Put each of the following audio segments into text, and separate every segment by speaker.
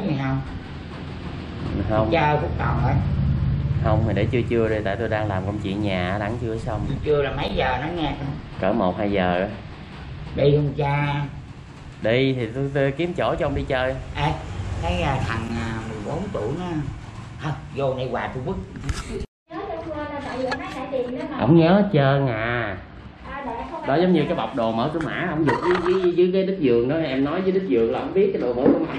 Speaker 1: gì không?
Speaker 2: Không.
Speaker 1: Chờ Phúc còn rồi.
Speaker 2: Không, mày để trưa đi, tại tôi đang làm công chuyện nhà, đặng chưa xong.
Speaker 1: Trưa là mấy giờ nó nghe không?
Speaker 2: Cỡ 1-2 giờ đó.
Speaker 1: Đi không cha?
Speaker 2: Đi thì tôi kiếm chỗ cho ông đi chơi.
Speaker 1: Ê, cái thằng 14 tuổi nó vô đây hoài tôi quất.
Speaker 2: Ổng nhớ hết trơn à. Đó giống như cái bọc đồ mở cửa mã, ổng giục dưới cái đít giường đó, em nói với đít giường là ổng biết cái đồ mở cửa mã.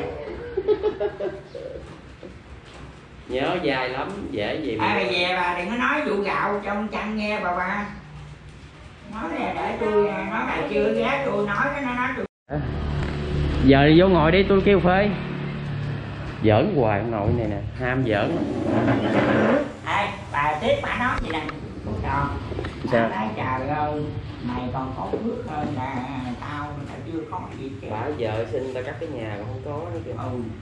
Speaker 2: Nhớ dài lắm, dễ gì mà.
Speaker 1: Bà về bà đừng có nói vụ gạo trong chăn nghe bà. Nói nè, để tôi nói bà chưa ghé tôi nói cái nó nói tôi.
Speaker 2: Giờ đi vô ngồi đi, tôi kêu phê. Giỡn hoài ông nội này nè, ham giỡn.
Speaker 1: Ê, bà tiếp bà nói gì nè. Còn
Speaker 2: sao?
Speaker 1: Nói trời ơi, mày còn có phước hơn là tao chưa có gì chứ.
Speaker 2: Bà vợ sinh ta cắt cái nhà còn không có nữa kìa.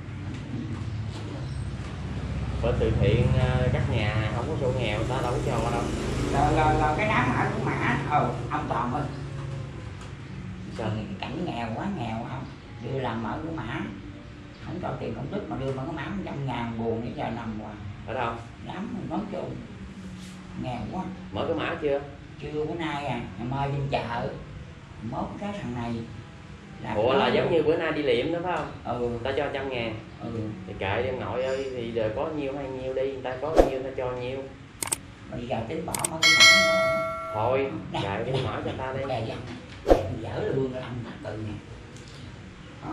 Speaker 2: Bởi từ thiện cắt nhà không có sổ nghèo ta đâu có cho đâu.
Speaker 1: Rồi cái đám ở của mã ông Toàn ơi.
Speaker 2: Sao?
Speaker 1: Cảnh nghèo quá nghèo không? Đưa làm ở của mã. Không cho tiền công đức mà đưa mà có má 100.000 buồn để giờ nằm hoài.
Speaker 2: Ở đâu?
Speaker 1: Đám nói chung nghèo quá.
Speaker 2: Mở cái mã chưa?
Speaker 1: Chưa bữa nay à, ngày mai đi chợ. Mốt cái thằng này.
Speaker 2: Ủa là giống như bữa nay đi liệm đó phải không?
Speaker 1: Ừ.
Speaker 2: Ta cho 100.000. Thì kệ em nội ơi, thì giờ có nhiêu hay nhiêu đi, người ta có nhiêu ta cho nhiêu.
Speaker 1: Bây giờ tính bỏ mấy cái mã đó.
Speaker 2: Thôi, kệ cái mã cho ta đi.
Speaker 1: Dở lương là 5 từ nè. Đó.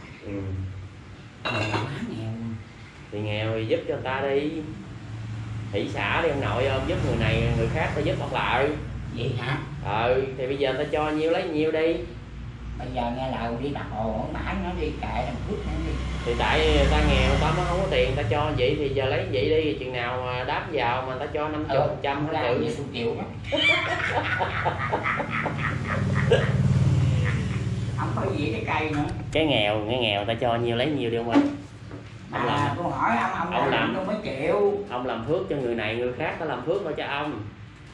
Speaker 1: Quá nghèo.
Speaker 2: Thì nghèo thì giúp cho người ta đi. Thị xã đi ông nội ôm giúp người này người khác ta giúp ông lại.
Speaker 1: Vậy hả?
Speaker 2: Thì bây giờ ta cho nhiêu lấy nhiêu đi.
Speaker 1: Bây giờ nghe lời đi đặt hồ mãi nó đi kệ làm phước nó đi.
Speaker 2: Thì tại người ta nghèo ta mới không có tiền ta cho vậy thì giờ lấy vậy đi, chừng nào mà đáp vào mà ta cho 50% hết tự.
Speaker 1: Triệu đó. Không có gì cái cây nữa.
Speaker 2: Cái nghèo ta cho nhiêu lấy nhiêu đi ông ơi.
Speaker 1: Tôi hỏi ông làm tôi mới chịu.
Speaker 2: Ông làm phước cho người này người khác, ta làm phước thôi cho ông.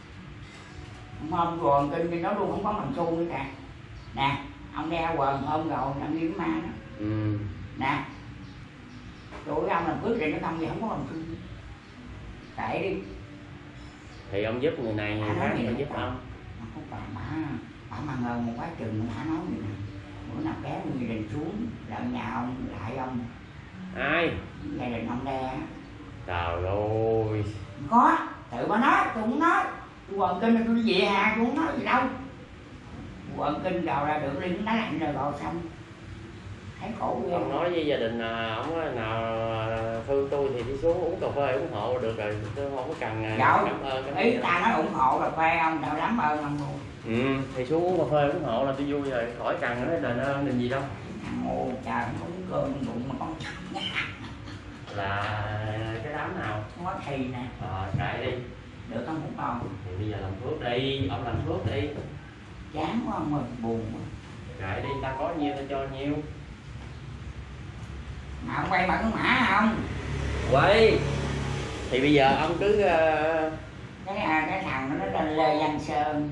Speaker 1: Hôm rồi kinh đi nó luôn không có bằng xu nữa cả. Nè, ông đeo quần hôm rồi ông đi cái ma đó. Nè. Tụi ông làm phước thì nó không gì không có bằng xu. Kệ đi.
Speaker 2: Thì ông giúp người này người khác thì giúp ông.
Speaker 1: Không phải bà mà ngờ một quá chừng bà nói gì nè. Bữa nào kéo người đình xuống lại nhà ông lại ông.
Speaker 2: Ai?
Speaker 1: Gia đình ông đe.
Speaker 2: Trời ơi.
Speaker 1: Có, tự bà nói, tôi không nói. Tôi quần kinh tôi đi về hà, tôi không nói gì đâu. Quần kinh rồi ra được đi nó lạnh rồi xong. Thấy khổ ghê.
Speaker 2: Ông nói với gia đình ông nào thương tôi thì đi xuống uống cà phê ủng hộ được rồi, tôi không có cần cảm ơn.
Speaker 1: Ý ta nói ủng hộ cà phê ông, tao lắm ơn ông luôn.
Speaker 2: Thì xuống uống cà phê ủng hộ là tôi vui rồi, khỏi cần nói đền ơn đền gì đâu.
Speaker 1: Ồ trời, không có cơm bụng mà con
Speaker 2: là cái đám nào?
Speaker 1: có thì nè.
Speaker 2: Kệ đi.
Speaker 1: Được không cũng còn.
Speaker 2: Thì bây giờ làm phước đi, ông làm phước đi.
Speaker 1: Chán quá ông ơi, buồn quá.
Speaker 2: Kệ đi, ta có nhiêu ta cho nhiêu.
Speaker 1: Mà ông quay bằng cái mã không?
Speaker 2: Quay. Thì bây giờ ông cứ
Speaker 1: cái thằng nó tên Lê Văn Sơn.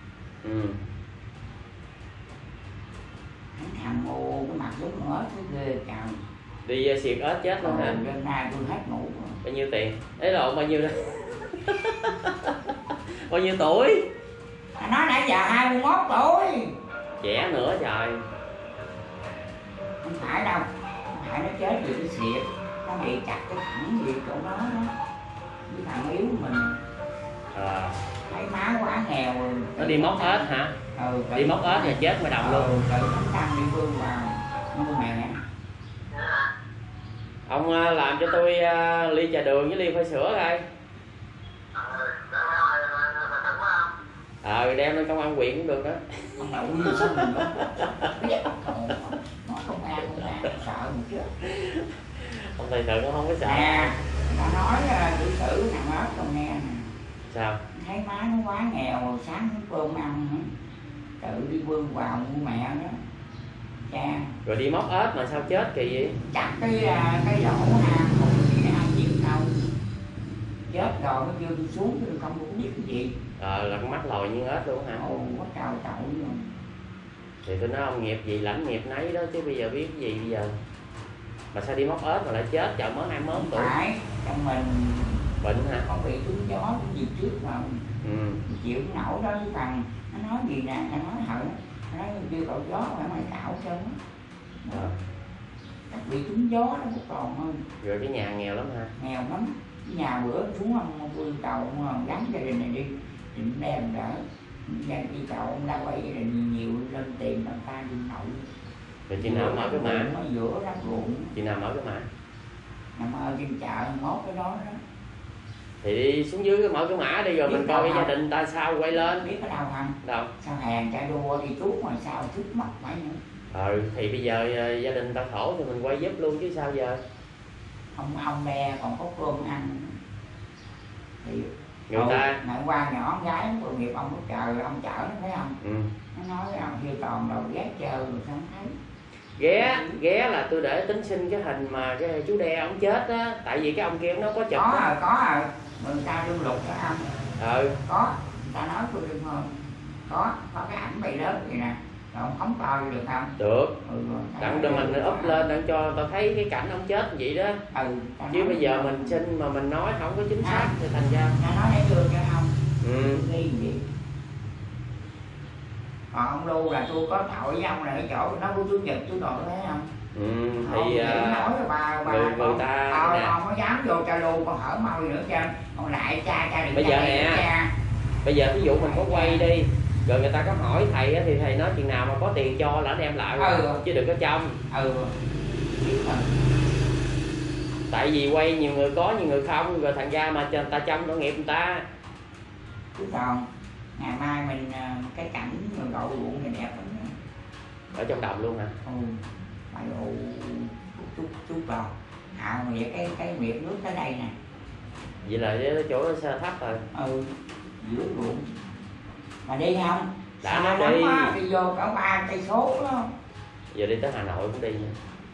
Speaker 1: Cái thằng ô cái mặt giống con ớt cái ghê trời.
Speaker 2: Đi xiệt ếch chết luôn hả?
Speaker 1: Đêm nay tôi hết ngủ rồi.
Speaker 2: Bao nhiêu tiền? Đấy là bao nhiêu đó? Bao nhiêu tuổi?
Speaker 1: Nó nãy giờ 21 tuổi.
Speaker 2: Trẻ nữa trời.
Speaker 1: Không phải đâu. Không phải nó chết vì cái xiệt. Nó bị chặt cái thẳng gì chỗ đó đó. Cái thằng yếu mình. Thấy má quá nghèo rồi.
Speaker 2: Nó đi móc ếch hả? Đi móc ếch rồi chết ngoài đồng luôn.
Speaker 1: Rồi nó đang đi vương vào. Nó con mẹ.
Speaker 2: Ông làm cho tôi ly trà đường với ly pha sữa coi. Đem lên công an huyện cũng được đó.
Speaker 1: Ông nội như sao mình đó. Nói công an sợ một chứ.
Speaker 2: Ông thầy sự nó không có sợ.
Speaker 1: Nè, nó nói tự xử thằng ớt trong nghe nè.
Speaker 2: Sao?
Speaker 1: Thấy má nó quá nghèo, sáng nó cơm ăn nữa. Tự đi vương vào mua mẹ đó. Cha.
Speaker 2: Rồi đi móc ếch mà sao chết kỳ vậy?
Speaker 1: Chặt cái lỗ ha, không biết ai chịu đâu. Chết rồi nó kêu đi xuống, tôi không có biết cái gì.
Speaker 2: Là con mắt lòi như ếch luôn hả?
Speaker 1: Quá trời tội luôn.
Speaker 2: Thì tôi nói ông nghiệp gì lãnh nghiệp nấy đó chứ bây giờ biết cái gì bây giờ. Mà sao đi móc ếch mà lại chết, chợ mới 21 tuổi.
Speaker 1: Phải, trong mình
Speaker 2: Bệnh hả?
Speaker 1: con bị trúng gió cũng gì trước mà. Chịu cái nổi đó với phần. Nó nói gì nè, nó nói hở. Nó nói kêu cậu gió phải mày cạo chân á. Bị trúng gió nó một còn hơn.
Speaker 2: Rồi cái nhà nghèo lắm hả?
Speaker 1: Nghèo lắm. Cái nhà bữa xuống ông Vương cầu gắn gia đình này đi. Định đem đỡ. Gia đi cầu ông ra quay gia đình nhiều lên tiền làm ta đi nội.
Speaker 2: Rồi chị nào mở cái mã?
Speaker 1: Nó giữa đất ruộng.
Speaker 2: Chị nào mở cái mã?
Speaker 1: Nằm ở trên chợ mốt cái đó đó.
Speaker 2: Thì đi xuống dưới mở cái mã đi rồi biết mình coi cái gia đình ta sao quay lên.
Speaker 1: Biết ở đâu không?
Speaker 2: Đâu?
Speaker 1: Sao hàng cha đua thì chút mà sao chút mất phải nữa.
Speaker 2: Thì bây giờ gia đình ta khổ thì mình quay giúp luôn chứ sao giờ.
Speaker 1: Ông bè còn có cơm ăn. Thì
Speaker 2: người ta
Speaker 1: ngày qua nhỏ con gái tội nghiệp ông có chờ ông chở nó thấy không? Nó nói ông kia toàn đầu ghét chờ rồi sao thấy.
Speaker 2: Ghé là tôi để tính xin cái hình mà cái chú đe ông chết á, tại vì cái ông kia nó có chụp.
Speaker 1: Có rồi người ta đương lục đó ông. Có người ta nói tôi đừng hơn. Có cái ảnh bày lớn vậy nè. Rồi ông phóng to được không?
Speaker 2: Được. Đặng đưa mình up lên đặng cho tao thấy cái cảnh ông chết vậy đó. Chứ bây giờ mình xin mà mình nói không có chính xác thì thành ra
Speaker 1: nó nói để đưa cho ông. Nghi gì. Còn ông Lưu là tôi có tội với ông là ở chỗ nó của Chủ nhật tôi tội thấy không?
Speaker 2: Thì
Speaker 1: nói với bà
Speaker 2: người ta
Speaker 1: không có dám vô cho Lưu con hở môi nữa chứ. Còn lại cha đừng
Speaker 2: bây giờ nè. Bây giờ ví dụ mình có quay đi rồi người ta có hỏi thầy á, thì thầy nói chừng nào mà có tiền cho là đem lại chứ đừng có trong. Tại vì quay nhiều người có nhiều người không rồi thành ra mà người ta trong tội nghiệp người ta.
Speaker 1: Chứ còn ngày mai mình cái cảnh người đậu ruộng này đẹp lắm.
Speaker 2: Ở trong đồng luôn hả?
Speaker 1: Phải chút vào hào vậy cái miệng nước tới đây nè.
Speaker 2: Vậy là cái chỗ nó thấp rồi.
Speaker 1: Giữa ruộng mà đi không?
Speaker 2: Đã nói
Speaker 1: đi vô cả 3 cây số đó.
Speaker 2: Giờ đi tới Hà Nội cũng đi nha.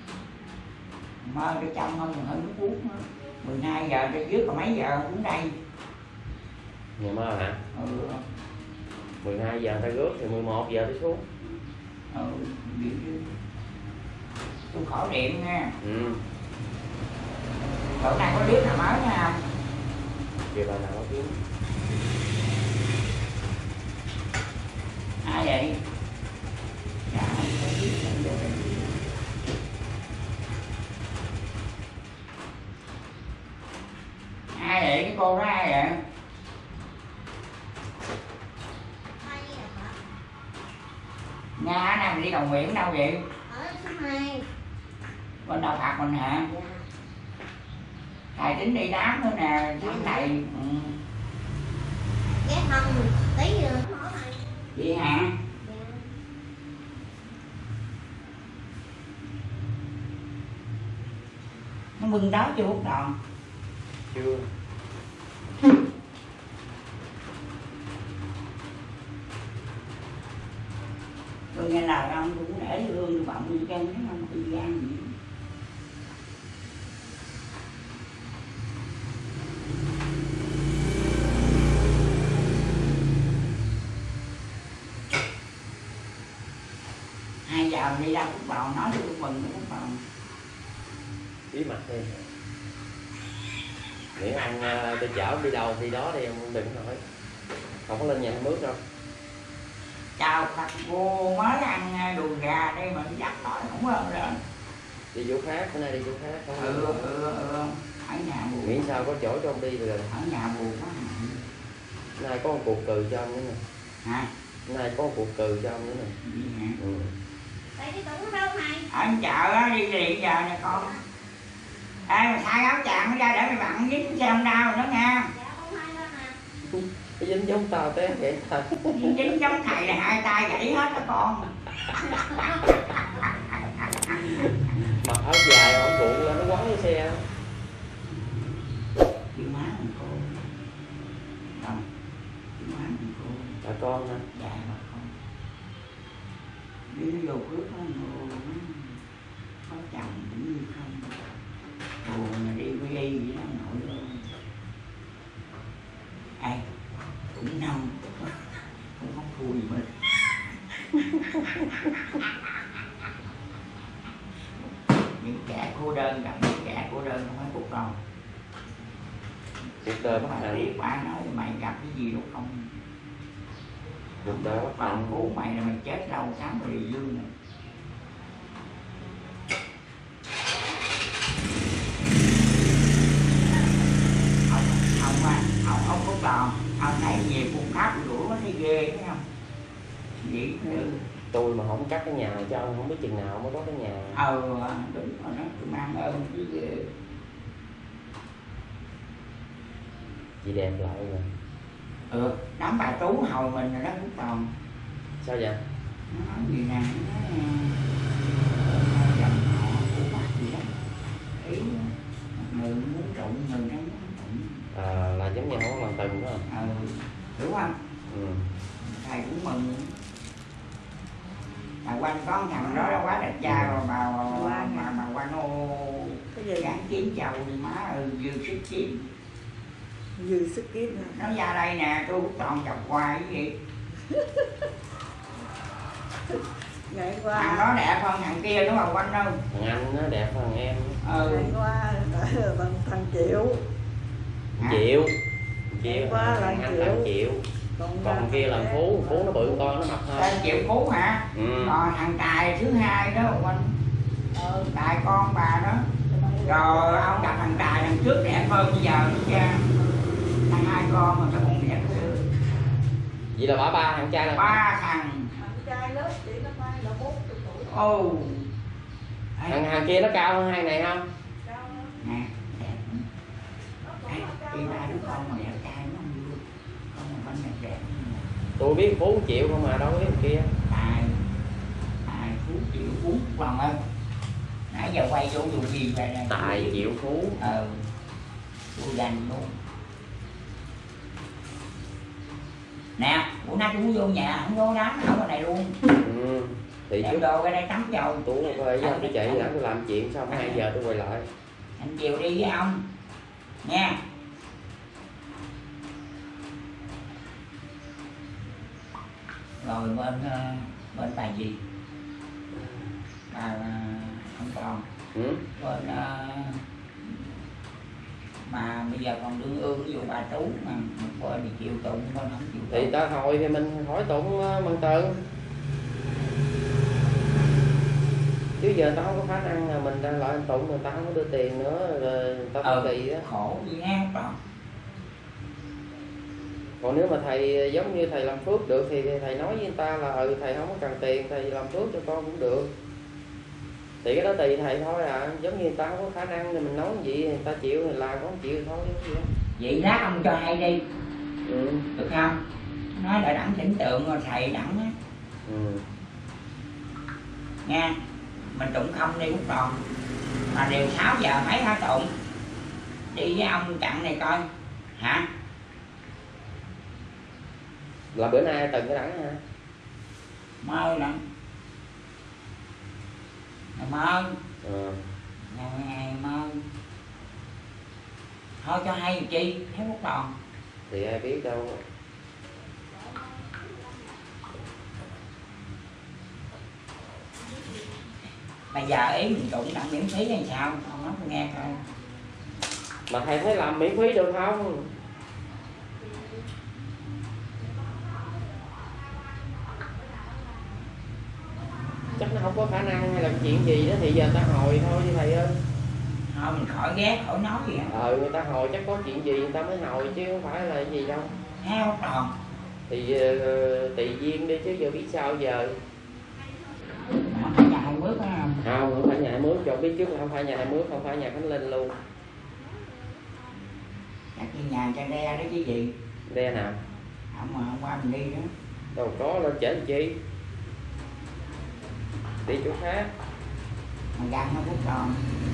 Speaker 1: Mơ đi trong hơn nước uống 12 giờ đi trước còn mấy giờ cũng đây.
Speaker 2: Ngày mơ hả? 12 giờ người ta rước thì 11 giờ tới xuống.
Speaker 1: Tôi khỏi điện nha. Chỗ này có biết nào mới nha không?
Speaker 2: Kìa bà nào có biết.
Speaker 1: Ai vậy? Ai vậy? Cái cô đó ai vậy? Nga nè, đi Đồng Nguyễn đâu vậy?
Speaker 3: Ở số 2.
Speaker 1: Bên đầu Phật mình hả? Thầy tính đi đám nữa nè, thằng thầy.
Speaker 3: Ghé thăm tí nữa.
Speaker 1: Vậy hả? Nó bưng đó chưa Út Đòn?
Speaker 2: Chưa.
Speaker 1: Tôi nghe lời ông cũng để hương bọng đi chân thấy không tự gian gì. Hai giờ đi ra Phúc Bào nói tôi mừng Phúc Bào.
Speaker 2: Bí mật đi. Miễn ông tôi chở đi đâu đi đó đi, ông đừng hỏi. Không có lên nhà mướt đâu.
Speaker 1: Chào Phật cô mới ăn đùi gà đây mà dắt tỏi không hơn rồi.
Speaker 2: Đi chỗ khác, bữa nay đi chỗ khác. Không
Speaker 1: ở nhà buồn.
Speaker 2: Miễn sao có chỗ cho ông đi rồi.
Speaker 1: Ở nhà buồn quá.
Speaker 2: Nay có một cuộc cừ cho ông nữa nè.
Speaker 1: Hả?
Speaker 2: Nay có một cuộc cừ cho ông nữa nè.
Speaker 1: Gì hả?
Speaker 3: Tại cái tủ đâu mày?
Speaker 1: Ở chợ á, đi liền giờ nè con. Ê mà thay áo chàng nó ra để mày bận dính xe không đau nữa nha.
Speaker 3: Dạ con hai lên nè.
Speaker 2: Cái dính giống tao té vậy thật.
Speaker 1: Dính giống thầy là hai tay gãy hết đó con.
Speaker 2: Mặc áo dài ổng cuộn lên nó quấn cái xe.
Speaker 1: Chị má mình cô. Không. Chị má mình cô.
Speaker 2: Bà con hả?
Speaker 1: Dạ bà con. Đi nó vô cướp nó ngồi nó có chồng cũng như không. Buồn mà đi với đi vậy đó nội luôn. Ai cũng nông cũng không thua gì mình. Những kẻ cô đơn kẻ của đơn không phải Phúc đâu.
Speaker 2: Cuộc đời bất
Speaker 1: Mà
Speaker 2: hạnh.
Speaker 1: biết bà nói mày gặp cái gì đâu không.
Speaker 2: Cuộc đời bất
Speaker 1: Còn
Speaker 2: hạnh.
Speaker 1: cứu mày là mày chết đâu sáng mày đi dương này. Ông Phúc Đòn, ông thấy nhiều phương pháp đuổi nó thấy ghê thấy không? Vậy
Speaker 2: Tôi mà không cắt cái nhà này cho ông không biết chừng nào mới có cái nhà.
Speaker 1: đúng rồi đó, tôi mang ơn chứ ghê.
Speaker 2: Chị đẹp lại rồi.
Speaker 1: Đám bà Tú hồi mình rồi đó Phúc Đòn.
Speaker 2: Sao vậy?
Speaker 1: Nó nói gì nè, nó dòng họ của bác gì đó. Ý người muốn trụng, người nó muốn trụng.
Speaker 2: Là giống như không lần từng đó.
Speaker 1: Đúng không? Thầy cũng mừng. Mà quanh có thằng đó nó quá đẹp trai rồi mà quanh nó gắn kiếm chầu thì má vừa sức kiếm.
Speaker 4: Dư sức kiếm nè.
Speaker 1: Nó ra đây nè, tôi cũng toàn chọc hoài cái gì.
Speaker 4: Ngày qua.
Speaker 1: Thằng đó đẹp hơn thằng kia đúng không quanh đâu.
Speaker 2: Thằng anh nó đẹp hơn em.
Speaker 4: Ngày qua thằng Triệu.
Speaker 2: Triệu.
Speaker 4: Ngày qua là
Speaker 2: anh thằng Triệu. Còn kia là Phú nó bự con nó mập hơn.
Speaker 1: Tên Triệu Phú hả? Rồi thằng Tài thứ hai đó quanh. Tài con bà đó. Rồi ông gặp thằng Tài thằng trước đẹp hơn bây giờ nữa cha. Thằng hai con mà cái bụng đẹp hơn.
Speaker 2: Vậy là ba thằng trai là
Speaker 1: 3 thằng.
Speaker 4: Thằng trai lớp chị năm nay là 40 tuổi.
Speaker 1: Ồ.
Speaker 2: Thằng kia nó cao hơn hai này không?
Speaker 4: Cao hơn.
Speaker 1: Nè, đẹp. Khi ba đứa con mà đẹp trai nó không vui. Con mà con đẹp đẹp.
Speaker 2: Tôi biết Phú Triệu không mà đâu biết thằng kia.
Speaker 1: Tài Phú Triệu Phú lòng ơi. Nãy giờ quay chỗ dù gì về đây.
Speaker 2: Tài Triệu Phú.
Speaker 1: Tôi dành luôn. Nè, bữa nay tôi vô nhà không vô đám ở bên này luôn.
Speaker 2: Thì
Speaker 1: Đem đồ ra đây tắm chầu.
Speaker 2: Tôi về với tôi chạy đã tôi làm chuyện xong 2 giờ tôi quay lại.
Speaker 1: Anh chiều đi với ông nha. Rồi bên bà gì? Bà không còn. Bên mà bây giờ còn đương ương ví dụ bà Tú mà một bên thì chịu tụng, bên không chịu tụng.
Speaker 2: Thì ta hồi thì mình hỏi tụng bằng tường. Chứ giờ tao không có khả năng là mình đang lại tụng người ta không có đưa tiền nữa rồi tao phải kỳ đó.
Speaker 1: Khổ gì nghe không.
Speaker 2: Còn nếu mà thầy giống như thầy làm phước được thì thầy nói với người ta là thầy không có cần tiền, thầy làm phước cho con cũng được. Thì cái đó tùy thầy thôi giống như người ta không có khả năng thì mình nói gì người ta chịu thì làm, không chịu thì thôi.
Speaker 1: Vậy lát ông cho hay đi. Được không? Nói là đẳng chỉnh tượng rồi thầy đẳng á. Nha. Mình tụng không đi Phúc Đòn. Mà đều 6 giờ mấy hả tụng. Đi với ông chặn này coi. Hả?
Speaker 2: Là bữa nay từng cái đẳng hả?
Speaker 1: Mơ nè. Mơ. Ngày mơ. Thôi cho hay chi, thấy Phúc Đòn.
Speaker 2: Thì ai biết đâu.
Speaker 1: Bây giờ ý mình tụng đặng miễn phí hay sao? Ông nói tôi nghe coi.
Speaker 2: Mà thầy thấy làm miễn phí được không? Chắc nó không có khả năng hay là chuyện gì đó thì giờ ta hồi thôi chứ thầy ơi.
Speaker 1: Thôi mình khỏi ghét, khỏi nói gì hết.
Speaker 2: Người ta hồi chắc có chuyện gì người ta mới hồi chứ không phải là gì đâu.
Speaker 1: Thấy Phúc Đòn.
Speaker 2: Thì tùy duyên đi chứ giờ biết sao giờ.
Speaker 1: Mà phải nhà 2 bước phải không?
Speaker 2: Không phải nhà 2 bước, cho biết trước là không phải nhà 2 bước, không phải nhà Khánh Linh luôn.
Speaker 1: Chắc như nhà cha đe đó chứ gì.
Speaker 2: Đe nào?
Speaker 1: Không mà hôm qua mình đi đó.
Speaker 2: Đâu có lên trễ làm chi. Đi chỗ khác.
Speaker 1: Mà gần nó Phúc Đòn.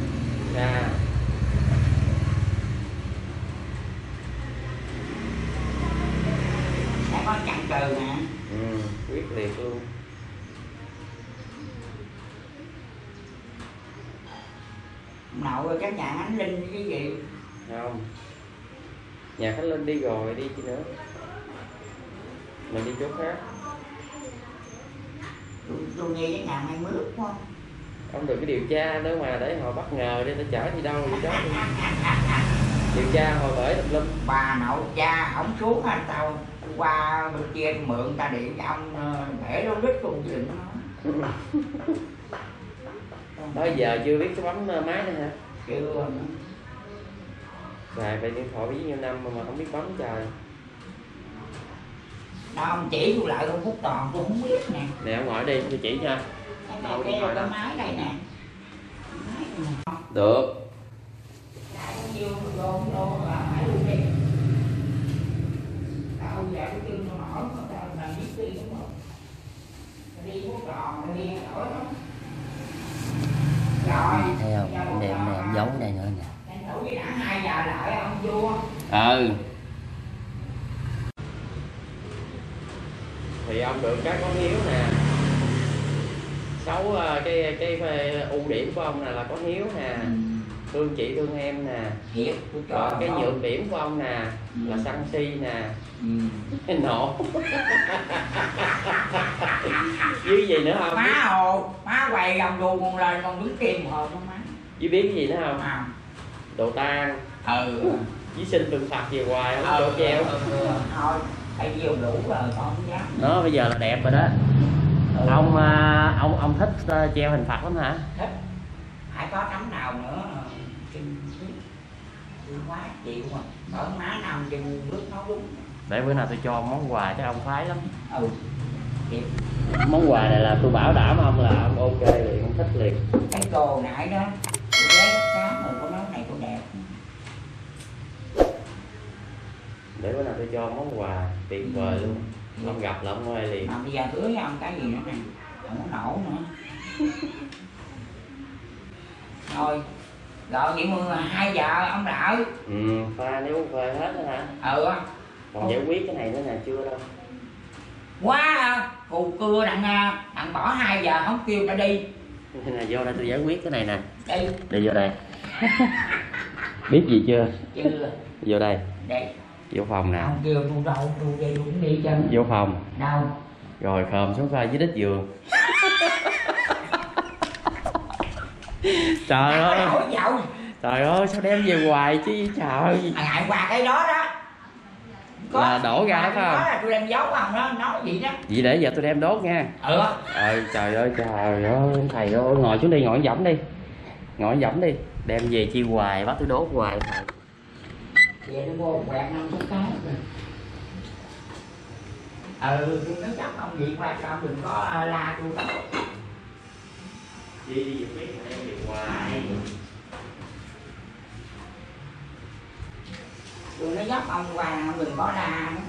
Speaker 1: Sẽ có chặn từ nè.
Speaker 2: Quyết liệt luôn.
Speaker 1: Nội rồi các nhà Khánh Linh cái gì?
Speaker 2: Không. Nhà Khánh Linh đi rồi đi chi nữa. Mình đi chỗ khác.
Speaker 1: Tôi nghe cái nhà 2 bước đúng không?
Speaker 2: Không được cái điều tra nữa mà để họ bất ngờ đi, ta chở đi đâu vậy đó. Điều tra hồi bởi tùm lum.
Speaker 1: Bà nội cha ổng xuống anh tao qua bên kia mượn ta điện cho ông để nó đứt luôn chứ đừng nói.
Speaker 2: Đó giờ chưa biết cái bấm máy nữa hả?
Speaker 1: Chưa.
Speaker 2: Xài về điện thoại bấy nhiêu năm mà không biết bấm trời.
Speaker 1: Đâu ông chỉ tôi lại con Phúc Toàn tôi không biết nè.
Speaker 2: Nè ông ngồi đi tôi chỉ cho.
Speaker 1: Đâu đeo cái máy đây nè.
Speaker 2: Được.
Speaker 1: Nhiêu đô là phải luôn đi. Tao giờ cái chân nó nổi mà tao làm biết đi đúng không? Đi Phúc Toàn đi nổi đó. Rồi.
Speaker 2: Thấy không? Em đem này em giấu đây nữa nè.
Speaker 1: Đủ với đã 2 giờ lại ông vua.
Speaker 2: Thì ông được cái có hiếu nè. Xấu cái ưu điểm của ông là có hiếu nè. Thương chị thương em nè.
Speaker 1: Thiệt, tôi cho.
Speaker 2: Rồi cái nhược điểm của ông nè là sân si nè. Nổ. Với gì nữa không?
Speaker 1: Má hồ, má quay gầm đù con lên con đứng kim hồ con má.
Speaker 2: Với biết cái gì nữa không?
Speaker 1: À.
Speaker 2: Đồ tang. Với sinh tượng Phật về hoài không chỗ treo.
Speaker 1: Thôi, phải nhiều đủ rồi con không dám.
Speaker 2: Đó bây giờ là đẹp rồi đó. Ông thích treo hình Phật lắm hả?
Speaker 1: Thích. Ai có tấm nào nữa quá chịu mà. Ở má nằm chừng bước nó đúng.
Speaker 2: Để bữa nào tôi cho món quà cho ông khoái lắm.
Speaker 1: Kịp.
Speaker 2: Món quà này là tôi bảo đảm ông là ông ok liền, ông thích liền.
Speaker 1: Cái đồ nãy đó tôi lấy sáng rồi có nói này cũng đẹp.
Speaker 2: Để bữa nào tôi cho món quà tuyệt vời luôn. Ông gặp là ông ơi liền.
Speaker 1: Mà bây giờ hứa với ông cái gì nữa nè, không có nổ nữa. Rồi vậy mà 2 giờ ông đợi.
Speaker 2: Pha nếu phê hết đó hả? Còn giải quyết cái này nữa nè, chưa đâu.
Speaker 1: Quá cù cưa đặng bỏ 2 giờ không kêu ta đi.
Speaker 2: Nè vô đây tôi giải quyết cái này nè.
Speaker 1: Đi
Speaker 2: vô đây. Biết gì chưa?
Speaker 1: Chưa.
Speaker 2: Vô đây.
Speaker 1: Đây.
Speaker 2: Vô phòng nè.
Speaker 1: Không kêu tôi đâu, tôi đi cũng đi chân.
Speaker 2: Vô phòng.
Speaker 1: Đâu?
Speaker 2: Rồi khom xuống coi dưới đít giường. Trời ơi. Trời ơi sao đem về hoài chứ trời.
Speaker 1: Ngại qua cái đó đó.
Speaker 2: Là đổ ra đó phải không?
Speaker 1: Đó là tôi đem giấu ông đó, nói gì đó.
Speaker 2: Vậy để giờ tôi đem đốt nha. Trời ơi thầy ơi, ngồi xuống đi, ngồi võng đi. Ngồi võng đi. Đem về chi hoài, bắt tôi đốt hoài.
Speaker 1: Về tôi mua quẹt 5 cái. Tôi nói chắc ông gì qua sao đừng có la tôi đó.
Speaker 2: Đi giùm biết mà đem về hoài.
Speaker 1: Tôi nói dắt ông qua ông đừng có la nữa.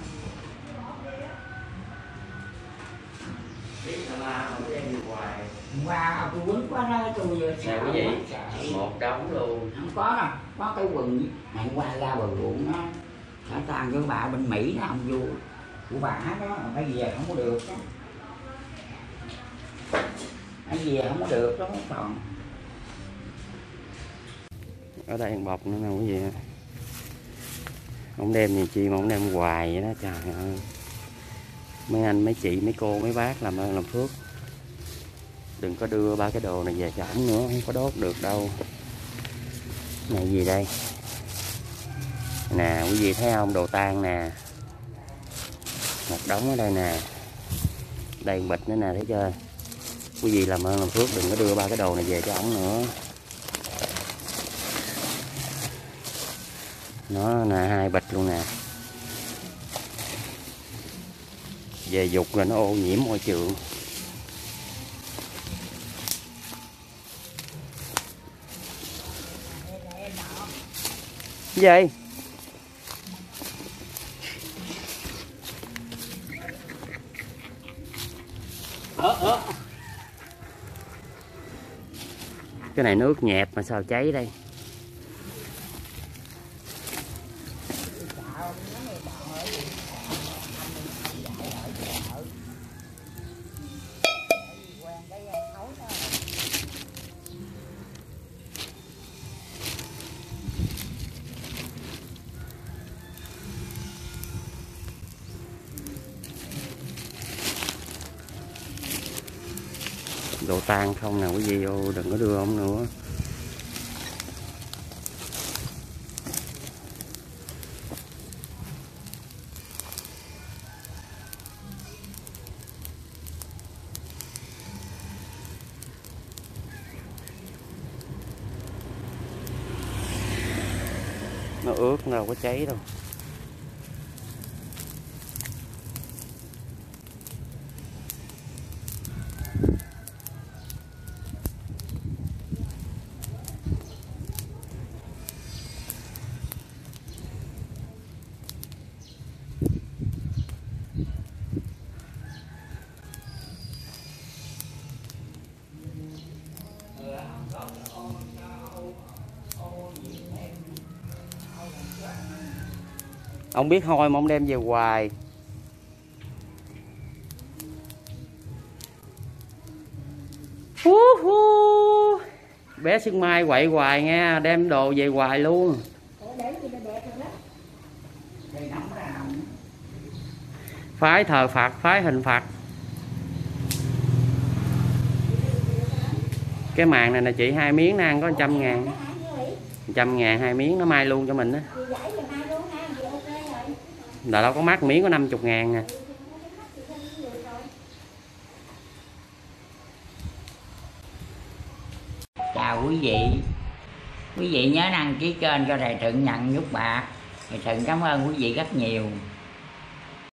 Speaker 2: Biết là la không đem về hoài.
Speaker 1: Qua tôi quýnh quá đó tôi giờ
Speaker 2: sao cái gì? Một đống luôn.
Speaker 1: Không có đâu, có cái quần ngày qua ra bờ ruộng đó. Cả toàn với bà bên Mỹ đó ông vua của bà đó, phải về không có được đó. Phải về không có được đó còn.
Speaker 2: Ở đây ăn bọc nữa nè quý vị. Không đem gì chi mà không đem hoài vậy đó, trời ơi. Mấy anh, mấy chị, mấy cô, mấy bác làm ơn làm phước. Đừng có đưa ba cái đồ này về cho ổng nữa, không có đốt được đâu. Này gì đây? Nè quý vị thấy không, đồ tang nè. Một đống ở đây nè. Đây bịch nữa nè, thấy chưa? Quý vị làm ơn làm phước đừng có đưa ba cái đồ này về cho ổng nữa. Nó là 2 bịch luôn nè. Về dục rồi nó ô nhiễm môi trường. Cái gì? Cái này nước nhẹp mà sao cháy đây? đồ tan không nè quý vị, vô đừng có đưa ông nữa. Nó ướt, nó đâu có cháy đâu. Ông biết hôi mà ông đem về hoài. Bé Xuân Mai quậy hoài nha, đem đồ về hoài luôn. Phái thờ Phật, phái hình Phật. Cái màn này nè chị, 2 miếng nó ăn có 100.000. 100.000 2 miếng, nó may luôn cho mình á. Là đâu có mắc, miếng có 50.000 nè.
Speaker 1: Chào quý vị. Quý vị nhớ đăng ký kênh cho thầy Thuận nhận giúp bạc. Thầy Thuận cảm ơn quý vị rất nhiều.